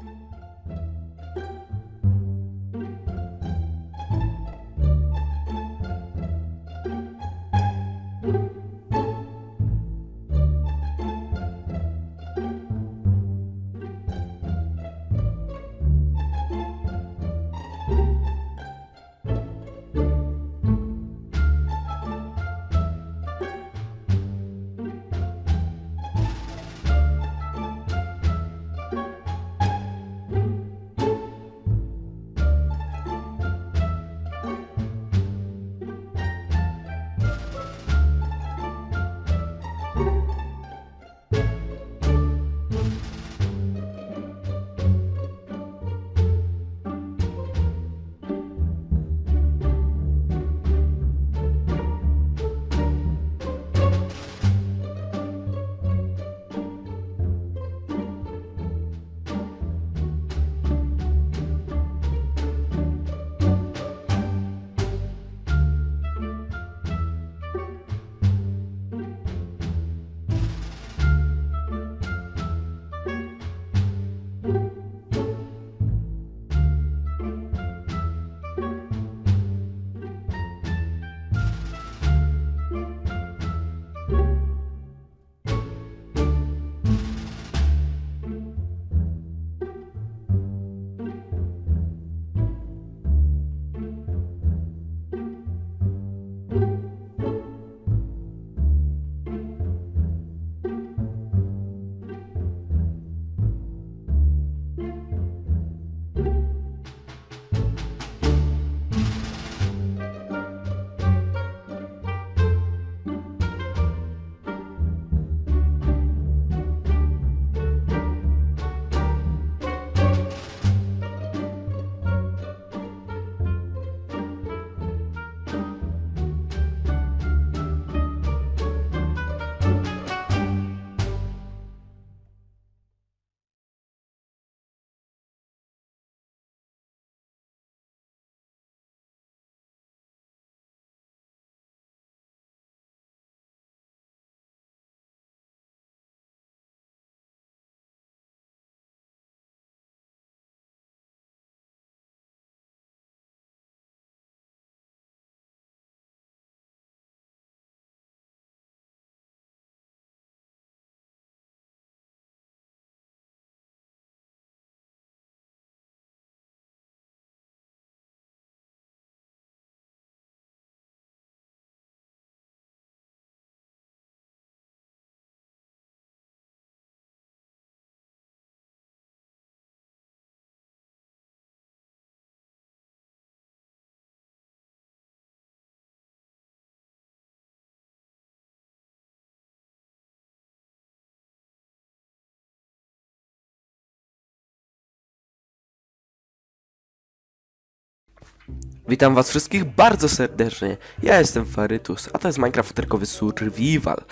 Witam was wszystkich bardzo serdecznie. Ja jestem Farytus, a to jest Minecraft futerkowy survival.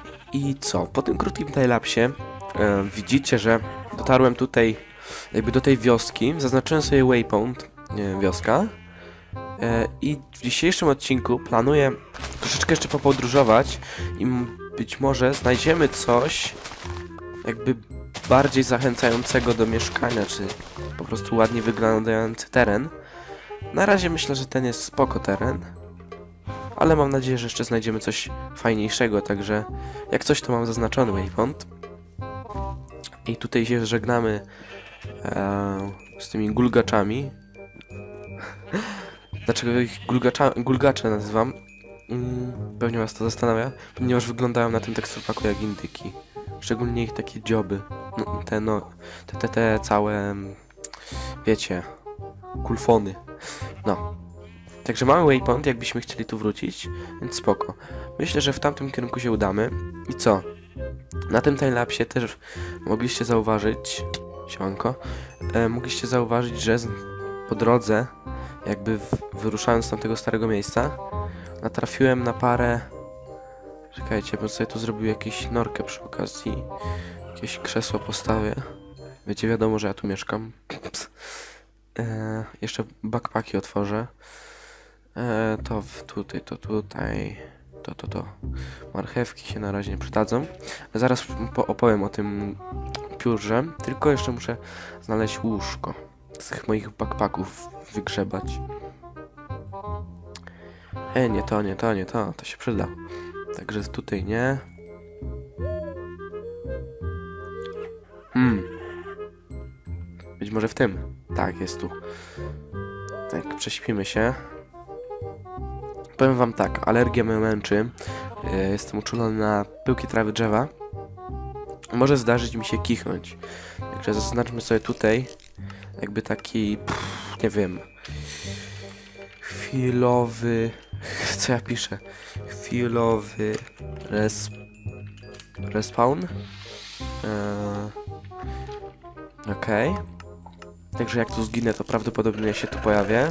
I co? Po tym krótkim timelapsie widzicie, że dotarłem tutaj jakby do tej wioski. Zaznaczyłem sobie waypoint, wioska. I w dzisiejszym odcinku planuję troszeczkę jeszcze popodróżować i być może znajdziemy coś jakby bardziej zachęcającego do mieszkania, czy po prostu ładnie wyglądający teren. Na razie myślę, że ten jest spoko teren, ale mam nadzieję, że jeszcze znajdziemy coś fajniejszego, także jak coś to mam zaznaczony waypoint. I tutaj się żegnamy z tymi gulgaczami. Dlaczego ich gulgacze nazywam? Pewnie was to zastanawia, ponieważ wyglądają na tym teksturpaku jak indyki. Szczególnie ich takie dzioby. Te całe, wiecie, kulfony. No. Także mamy waypoint, jakbyśmy chcieli tu wrócić, więc spoko. Myślę, że w tamtym kierunku się udamy. I co? Na tym timelapsie też mogliście zauważyć, siemanko, mogliście zauważyć, że po drodze, jakby wyruszając z tamtego starego miejsca, natrafiłem na parę... Czekajcie, bym sobie tu zrobił jakąś norkę przy okazji. Jakieś krzesło postawię. Wiecie, wiadomo, że ja tu mieszkam. Jeszcze backpacki otworzę. To tutaj. To. Marchewki się na razie nie przydadzą. Zaraz opowiem o tym piórze, tylko jeszcze muszę znaleźć łóżko. Z tych moich backpacków wygrzebać. Nie to. To się przyda. Także tutaj nie. Być może w tym. Tak, jest tu. Tak, prześpimy się. Powiem wam tak, alergia mnie męczy. Jestem uczulony na pyłki, trawy, drzewa. Może zdarzyć mi się kichnąć. Także zaznaczmy sobie tutaj jakby taki, nie wiem, chwilowy, co ja piszę? Chwilowy respawn. Okej. Także jak tu zginę, to prawdopodobnie się tu pojawię.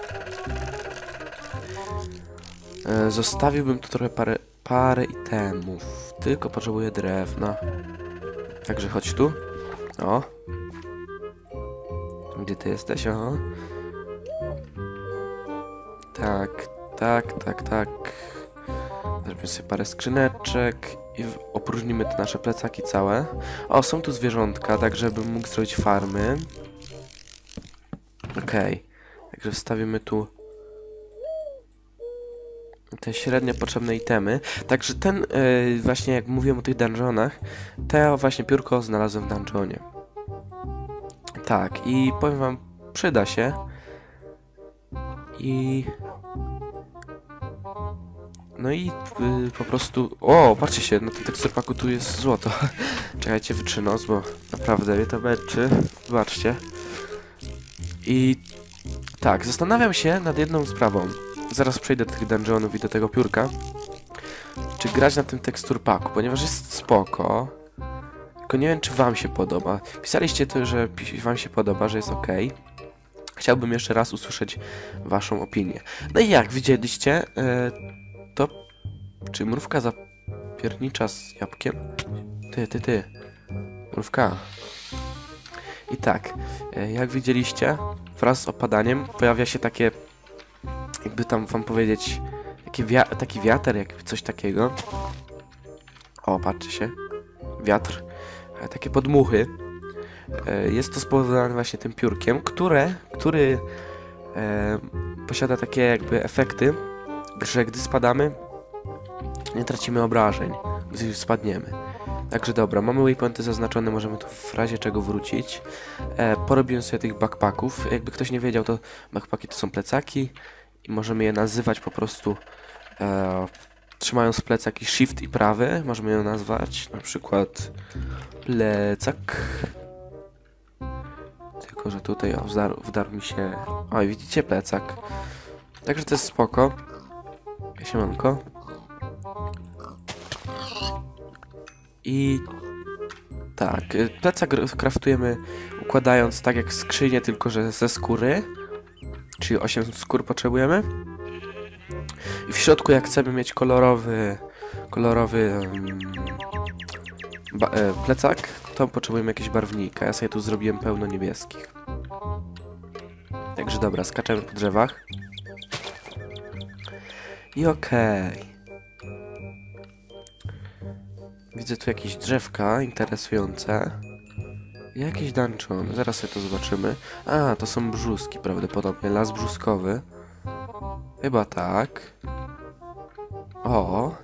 Zostawiłbym tu trochę parę itemów. Tylko potrzebuję drewna. Także chodź tu. O. Gdzie ty jesteś? O. Tak. Zrobimy sobie parę skrzyneczek i opróżnimy te nasze plecaki całe. O, są tu zwierzątka, tak żebym mógł zrobić farmy. Okej. Także wstawimy tu te średnio potrzebne itemy. Także ten, właśnie jak mówiłem o tych dungeonach, to właśnie piórko znalazłem w dungeonie. Tak, i powiem wam, przyda się. No i po prostu... O, patrzcie się, na tym teksturpaku tu jest złoto. Czekajcie, wytrzę nos, bo naprawdę mnie to męczy. Zobaczcie. I tak, zastanawiam się nad jedną sprawą. Zaraz przejdę do tych dungeonów i do tego piórka. Czy grać na tym teksturpaku, ponieważ jest spoko. Tylko nie wiem, czy wam się podoba. Pisaliście to, że wam się podoba, że jest ok. Chciałbym jeszcze raz usłyszeć waszą opinię. No i jak widzieliście, to... Czy mrówka zapiernicza z jabłkiem? Ty. Mrówka. I tak, jak widzieliście, wraz z opadaniem pojawia się takie... Jakby tam wam powiedzieć... Taki wiatr, jakby coś takiego. O, patrzcie się. Wiatr. Takie podmuchy. Jest to spowodowane właśnie tym piórkiem, który posiada takie jakby efekty, że gdy spadamy, nie tracimy obrażeń, gdy spadniemy. Także dobra, mamy waypointy zaznaczone, możemy tu w razie czego wrócić. Porobiłem sobie tych backpacków. Jakby ktoś nie wiedział, to backpacki to są plecaki i możemy je nazywać po prostu trzymając plecaki shift i prawy, możemy je nazwać na przykład plecak. Tylko że tutaj wdarł mi się... Oj, widzicie, plecak. Także to jest spoko. Siemanko. I tak, plecak kraftujemy układając tak jak skrzynię, tylko że ze skóry. Czyli 8 skór potrzebujemy. I w środku, jak chcemy mieć kolorowy plecak, to potrzebujemy jakieś barwnika. Ja sobie tu zrobiłem pełno niebieskich. Także dobra, skaczemy po drzewach. I okej. Widzę tu jakieś drzewka interesujące. Jakieś dungeon. Zaraz sobie to zobaczymy. A, to są brzuski prawdopodobnie. Las brzuskowy. Chyba tak. O.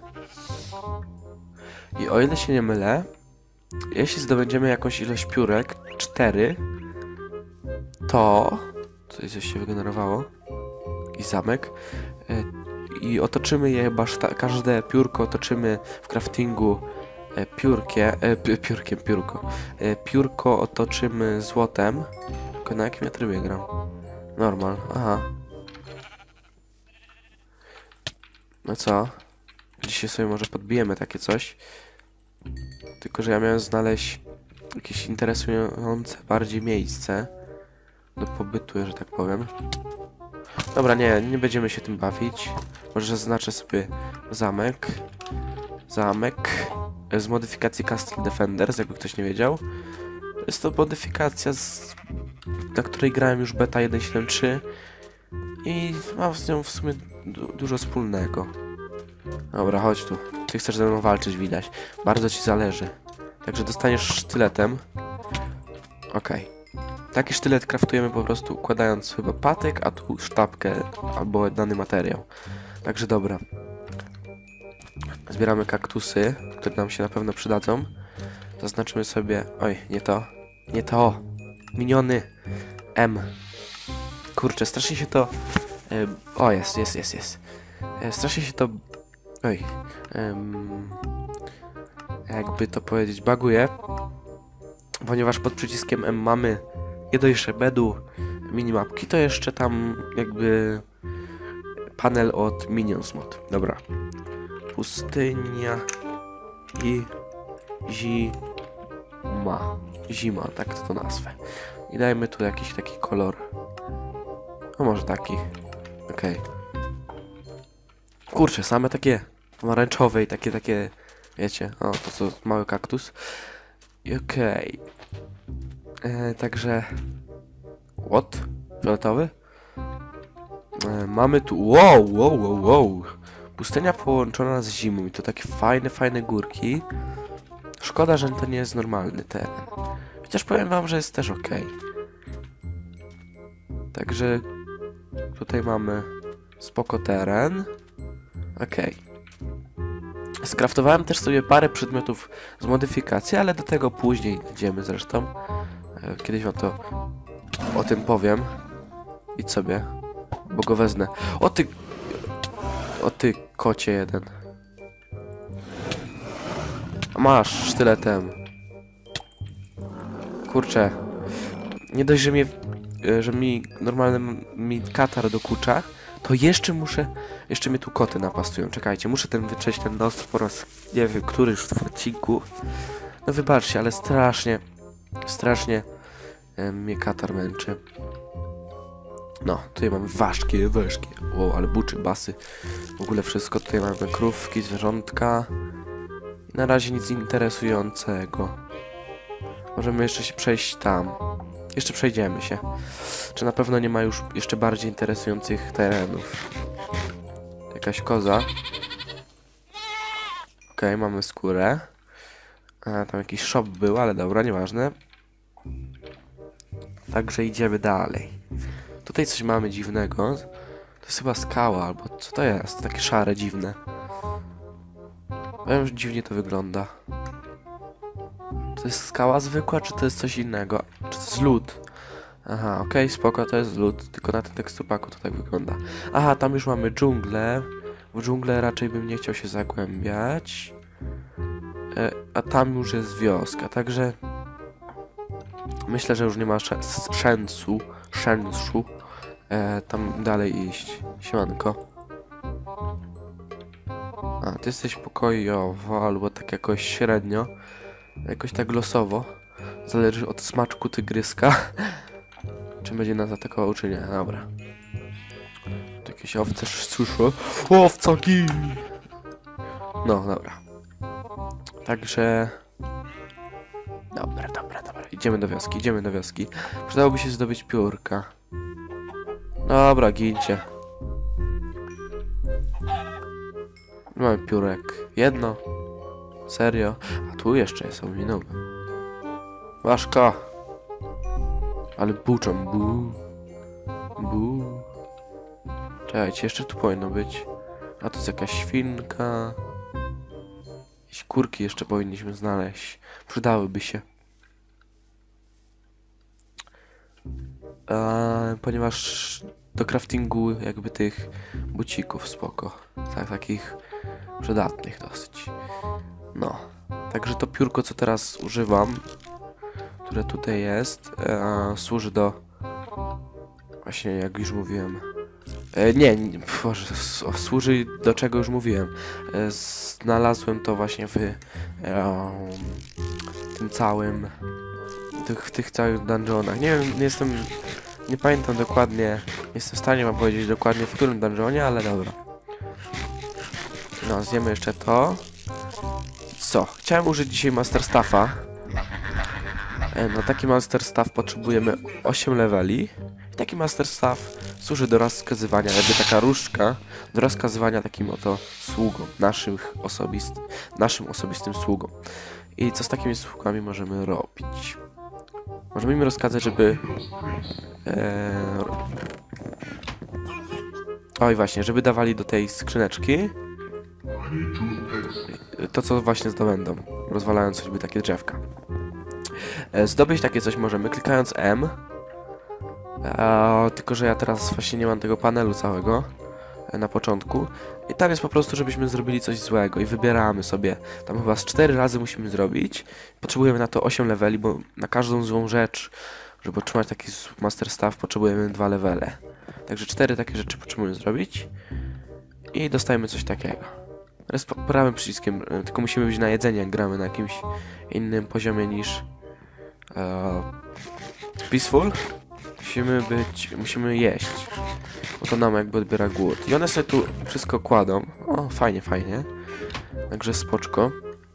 I o ile się nie mylę, jeśli zdobędziemy jakąś ilość piórek, 4, to... Coś się wygenerowało. I zamek. I otoczymy je, chyba każde piórko otoczymy w craftingu piórko otoczymy złotem. Tylko na jakim ja trybie gram? Normal, aha. No co? Dzisiaj sobie może podbijemy takie coś. Tylko że ja miałem znaleźć jakieś interesujące bardziej miejsce do pobytu, że tak powiem. Dobra, nie będziemy się tym bawić. Może zaznaczę sobie zamek. Z modyfikacji Castle Defenders, jakby ktoś nie wiedział. Jest to modyfikacja, na której grałem już beta 1.7.3 i mam z nią w sumie dużo wspólnego. Dobra, chodź tu. Ty chcesz ze mną walczyć, widać. Bardzo ci zależy. Także dostaniesz sztyletem. Okej. Taki sztylet kraftujemy po prostu układając chyba patyk, a tu sztabkę albo dany materiał. Także dobra. Zbieramy kaktusy, które nam się na pewno przydadzą. Zaznaczymy sobie... Oj, nie to. Nie to. Miniony. M. Kurczę, strasznie się to... O, jest. Strasznie się to... Oj. Jakby to powiedzieć, baguje. Ponieważ pod przyciskiem M mamy nie dość, że bedu minimapki, to jeszcze tam jakby panel od Minions Mod. Dobra. Pustynia i zima. Zima, tak to nazwę. I dajmy tu jakiś taki kolor. No może taki. Okej. Kurczę, same takie pomarańczowe i takie, wiecie, o, to co, mały kaktus. I okej. Także... What? Fioletowy? Mamy tu... Wow! Pustynia połączona z zimą i to takie fajne górki. Szkoda, że to nie jest normalny teren. Chociaż powiem wam, że jest też ok. Także... Tutaj mamy... Spoko teren. Okej. Skraftowałem też sobie parę przedmiotów z modyfikacji, ale do tego później idziemy zresztą. Kiedyś wam to o tym powiem. Idź sobie, bo go wezmę. O ty kocie jeden. Masz sztyletem. Kurczę. Nie dość, że mi normalny katar dokucza, to jeszcze mnie tu koty napastują. Czekajcie, muszę wytrzeć ten nos po raz, nie wiem, który już w odcinku. No wybaczcie, ale strasznie mnie katar męczy. No, tutaj mamy ważkie. Wow, ale buczy, basy. W ogóle wszystko. Tutaj mamy krówki, zwierzątka. Na razie nic interesującego. Możemy jeszcze się przejść tam. Jeszcze przejdziemy się. Czy na pewno nie ma już jeszcze bardziej interesujących terenów? Jakaś koza. Okej, mamy skórę. Tam jakiś shop był, ale dobra, nieważne. Także idziemy dalej. Tutaj coś mamy dziwnego. To jest chyba skała, albo co to jest? Takie szare, dziwne. Powiem, że dziwnie to wygląda. To jest skała zwykła, czy to jest coś innego? Czy to jest lód? Aha, okej, spoko, to jest lód, tylko na tym tekstupaku to tak wygląda. Aha, tam już mamy dżunglę. W dżunglę raczej bym nie chciał się zagłębiać. A tam już jest wioska, także... Myślę, że już nie ma sensu tam dalej iść. Siemanko. A, ty jesteś pokojowo, albo tak jakoś średnio. Jakoś tak losowo. Zależy od smaczku tygryska. Czy będzie nas atakował, czy nie. Dobra. Tu jakieś owce słyszę. Owcaki! No, dobra. Także... Dobra. Idziemy do wioski. Przydałoby się zdobyć piórka. Dobra, gincie. Mamy piórek. Jedno. Serio? A tu jeszcze są minąłem. Ważka. Ale buczą. Bu. Czekajcie, jeszcze tu powinno być. A to jest jakaś świnka. Jakieś kurki jeszcze powinniśmy znaleźć. Przydałyby się. Ponieważ do craftingu jakby tych bucików spoko. Takich przydatnych dosyć. No. Także to piórko, co teraz używam, które tutaj jest, służy do... Właśnie, jak już mówiłem... Boże, służy do czego już mówiłem. Znalazłem to właśnie w tym całym... tych całych dungeonach. Nie wiem, nie pamiętam dokładnie, nie jestem w stanie wam powiedzieć dokładnie w którym dungeonie, ale dobra. No, zjemy jeszcze to. Co? Chciałem użyć dzisiaj Master Staffa. Na taki Master Staff potrzebujemy 8 leveli. I taki Master Staff służy do rozkazywania, jakby taka różdżka, do rozkazywania takim oto sługom, naszym osobistym sługom. I co z takimi sługami możemy robić? Możemy im rozkazać, żeby... Oj, właśnie, żeby dawali do tej skrzyneczki to, co właśnie zdobędą, rozwalając choćby takie drzewka. Zdobyć takie coś możemy, klikając M. Tylko, że ja teraz właśnie nie mam tego panelu całego na początku. I tam jest po prostu, żebyśmy zrobili coś złego i wybieramy sobie. Tam chyba z 4 razy musimy zrobić. Potrzebujemy na to 8 leveli, bo na każdą złą rzecz, żeby otrzymać taki Master Staff, potrzebujemy 2 levele. Także 4 takie rzeczy potrzebujemy zrobić. I dostajemy coś takiego. Teraz prawym przyciskiem, tylko musimy być na jedzenie, jak gramy na jakimś innym poziomie niż Peaceful. Musimy jeść, bo to nam jakby odbiera głód. I one sobie tu wszystko kładą. O, fajnie, fajnie. Także spoczko.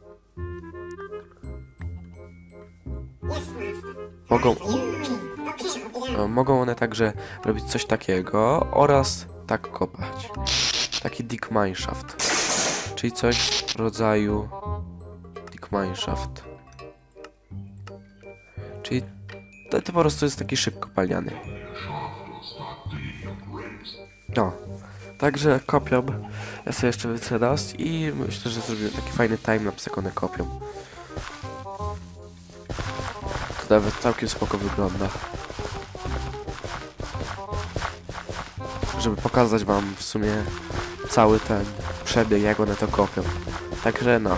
Mogą one także robić coś takiego oraz tak kopać. Taki Dig Mineshaft. Czyli coś w rodzaju Dig Mineshaft. Czyli to po prostu jest taki szyb kopalniany. No. Także kopią. Ja sobie jeszcze wycę raz i myślę, że zrobię taki fajny timelapse, jak one kopią. To nawet całkiem spoko wygląda. Żeby pokazać wam w sumie cały ten przebieg, jak one to kopią. Także no.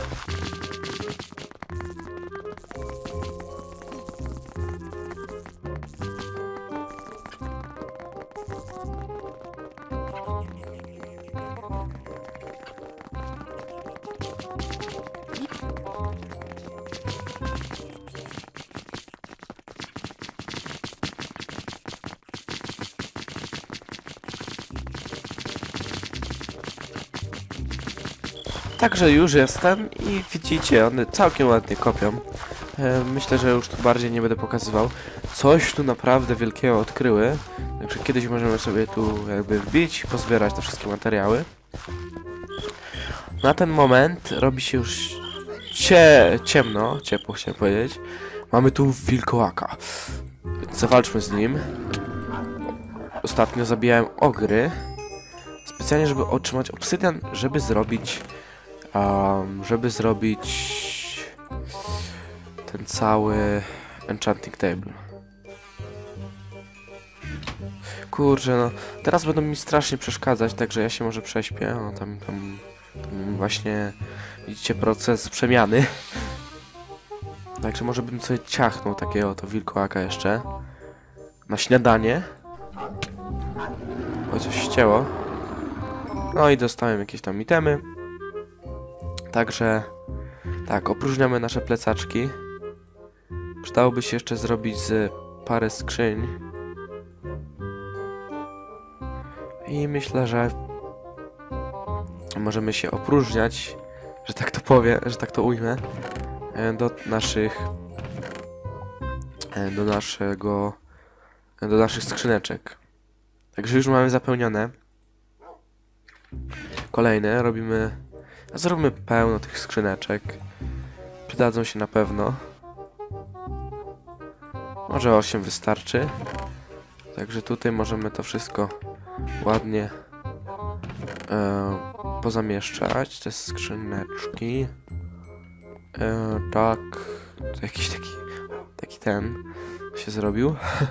Także już jestem i widzicie, one całkiem ładnie kopią. Myślę, że już tu bardziej nie będę pokazywał. Coś tu naprawdę wielkiego odkryły. Także kiedyś możemy sobie tu jakby wbić, pozbierać te wszystkie materiały. Na ten moment robi się już ciemno, ciepło chciałem powiedzieć. Mamy tu wilkołaka. Więc zawalczmy z nim. Ostatnio zabijałem ogry. Specjalnie, żeby otrzymać obsydian, żeby zrobić ten cały enchanting table. Kurczę, no teraz będą mi strasznie przeszkadzać, także ja się może prześpię. O, tam właśnie widzicie proces przemiany. Także może bym sobie ciachnął takiego oto wilkołaka jeszcze na śniadanie. O, coś ścięło. No i dostałem jakieś tam itemy. Także tak, opróżniamy nasze plecaczki. Przydałoby się jeszcze zrobić z parę skrzyń. I myślę, że możemy się opróżniać, że tak to powiem, że tak to ujmę, do naszych skrzyneczek. Także już mamy zapełnione. Kolejne zrobimy pełno tych skrzyneczek. Przydadzą się na pewno. Może 8 wystarczy. Także tutaj możemy to wszystko ładnie pozamieszczać. Te skrzyneczki. Tak. To jakiś taki ten się zrobił.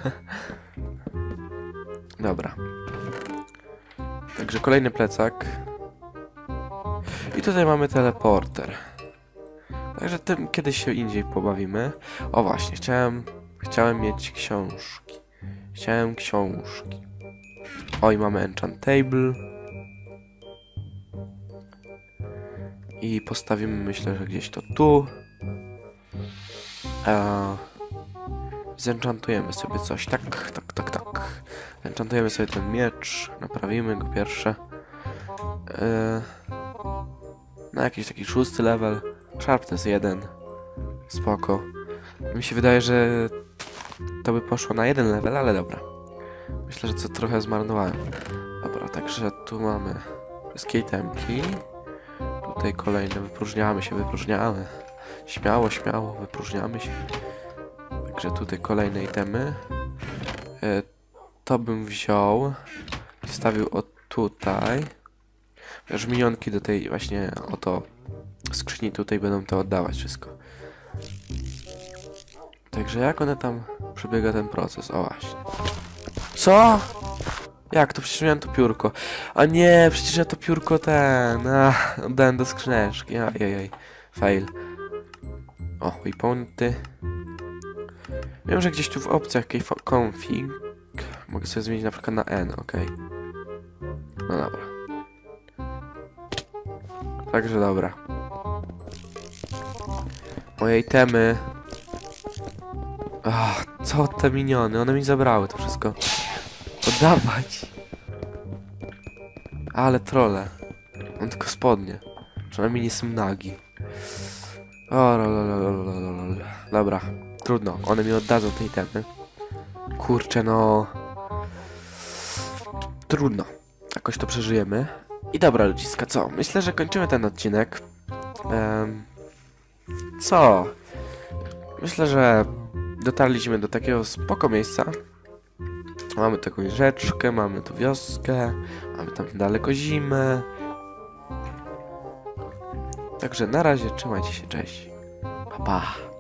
Dobra. Także kolejny plecak. I tutaj mamy teleporter. Także tym kiedyś się indziej pobawimy. O właśnie, chciałem mieć książki. Chciałem książki. Oj, mamy enchant table. I postawimy, myślę, że gdzieś to tu. Zenchantujemy sobie coś. Tak. Enchantujemy sobie ten miecz. Naprawimy go pierwsze. Na jakiś taki 6 level. Sharpness 1. Spoko. Mi się wydaje, że to by poszło na 1 level, ale dobra. Myślę, że to trochę zmarnowałem. Dobra, także tu mamy wszystkie itemki. Tutaj kolejne. Wypróżniamy. Śmiało, wypróżniamy się. Także tutaj kolejne itemy. To bym wziął. Wstawił o tutaj. Aż minionki do tej właśnie oto skrzyni tutaj będą to oddawać wszystko. Także jak one tam przebiega ten proces? O właśnie. Co? Jak to? Przecież miałem to piórko. A nie, przecież ja to piórko oddałem do skrzyneczki. Ajajaj. Fail. O, waypointy. Wiem, że gdzieś tu w opcjach config mogę sobie zmienić na przykład na N, okej. No dobra. Także dobra. Moje itemy. Ach, co te miniony? One mi zabrały to wszystko. Oddawać. Ale trole. Mam tylko spodnie. Przynajmniej nie są nagi. O, lolololololol. Dobra, trudno. One mi oddadzą te itemy. Kurczę, no. Trudno. Jakoś to przeżyjemy. I dobra, ludziska, co? Myślę, że kończymy ten odcinek. Co? Myślę, że dotarliśmy do takiego spoko miejsca. Mamy taką rzeczkę, mamy tu wioskę, mamy tam daleko zimę. Także na razie, trzymajcie się, cześć. Pa, pa.